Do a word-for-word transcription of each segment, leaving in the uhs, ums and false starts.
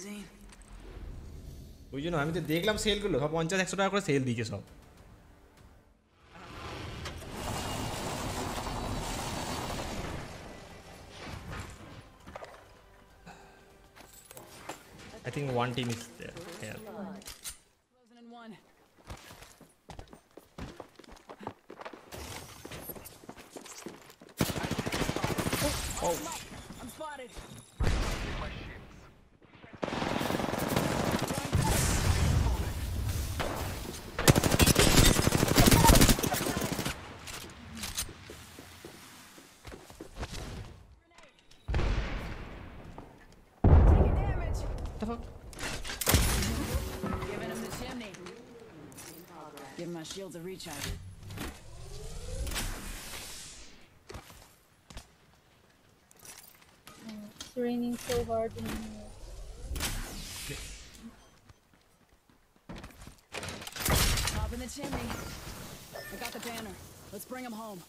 magazine. ওই জন্য আমি তো দেখলাম সেলগুলো সব পঞ্চাশ একশো টাকা করে সেল দিয়েছে সব। I think one team is there. Yeah. Closing in one. Oh. I'm spotted. Taking damage. What the fuck? Giving him the chimney. Giving my shields a recharge. It's raining so hard in here. Top in the chimney. I got the banner. Let's bring him home.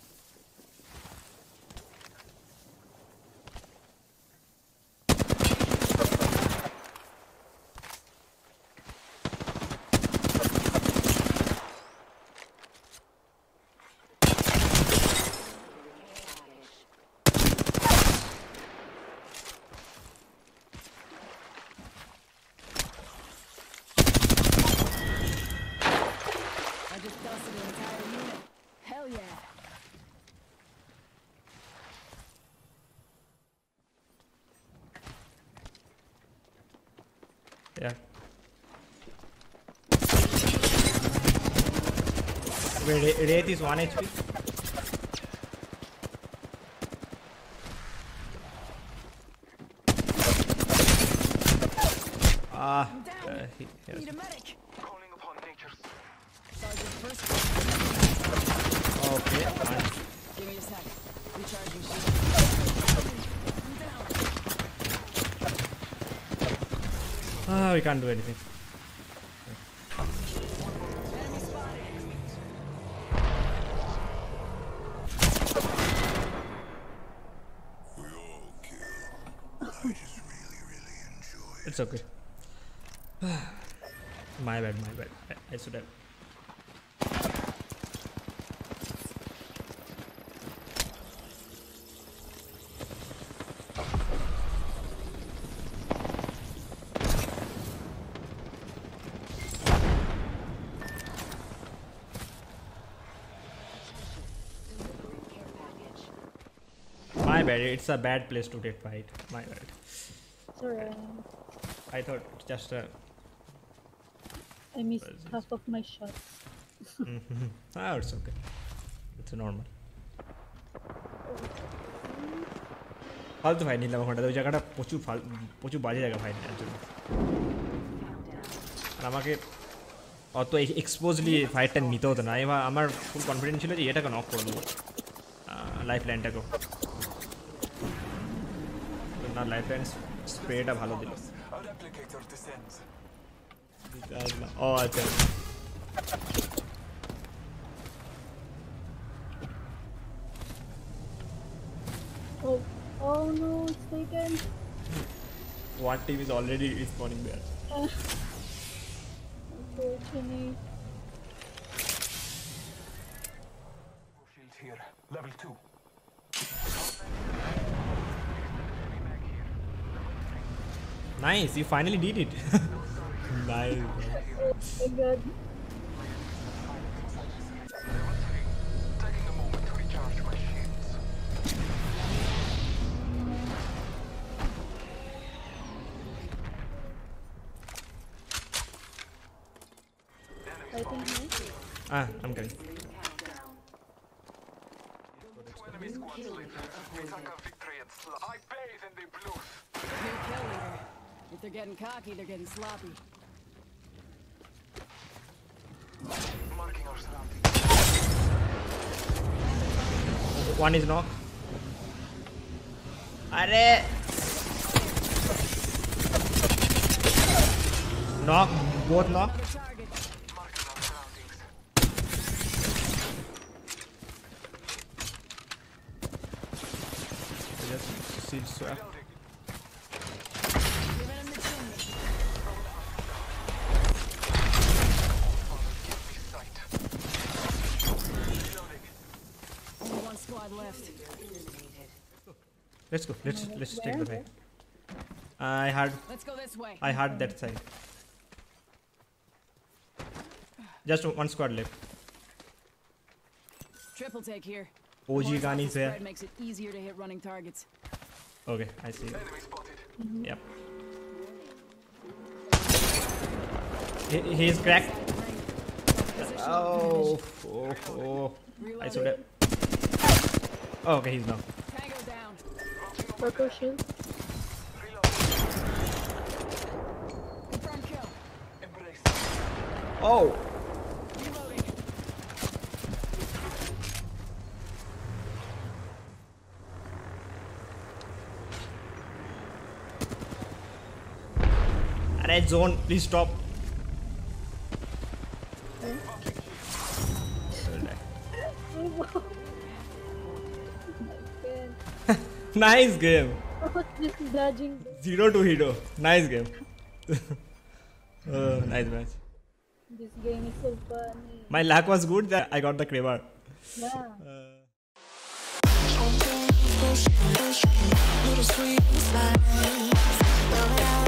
I just dusted an entire unit. Hell yeah. Yeah. Wait, Wraith is one H P. Ah, I'm down. uh, he, yes. Need a medic. Calling upon nature's. Sergeant first. Okay, fine. Give me a sec. Recharging shield. I'm down. Ah, we can't do anything. Enemy spotted. We all kill. I just really, really enjoy it. It's okay. My bad, my bad. I, I should have. My bad. It's a bad place to get fight. My bad. Sorry, I thought it's just a. I missed half of my shots. Ah, it's okay. It's normal. ফালতু fight নিলাম ওখানটাতে, ওই জায়গাটা প্রচুর ফাল প্রচুর বাজে জায়গা ফাইট নেওয়ার জন্য। আর আমাকে অত এক্সপোজলি ফাইটটা নিতে হতো না। এবার আমার ফুল কনফিডেন্স ছিল যে এটাকে নক করে দেবো, লাইফ লাইনটাকেও না। লাইফ লাইন স্প্রেটা ভালো দিল। A replicator descends. ও আচ্ছা, Oh, oh no, it's taken. one team is already respawning there. Unfortunately. Shield here. Level two. Nice, you finally did it. Nice. Oh my god. Taking a moment to recharge my shields. I think nice. Ah, I'm coming. Two enemy squads left. It's like a victory at sl- I bathe in the blues. New kill leader. If they're getting cocky, they're getting sloppy. Marking our surroundings. One is knock. Arre! Knock, both knock. Another target. Marking our surroundings. Just shield swap. Building. Giving him the chimney. Let's go. Let's let's take the Where? fight. I had Let's go this way. I had that side. Just one squad left. Triple take here. O G Horizontal gun is there. spread makes it easier to hit running targets. Okay, I see. Enemy spotted. Yep. He, he is cracked. Position. Oh, oh, oh. I should have. Oh, okay, he's down. Tango down. Purple shield. Confirm kill. Embrace. Oh, Reloading. red zone, please stop. Nice game. This is dodging. Zero to hero. Nice game. uh, nice match. This game is so funny. My luck was good that I got the Kraber. Yeah. Little sweet inside.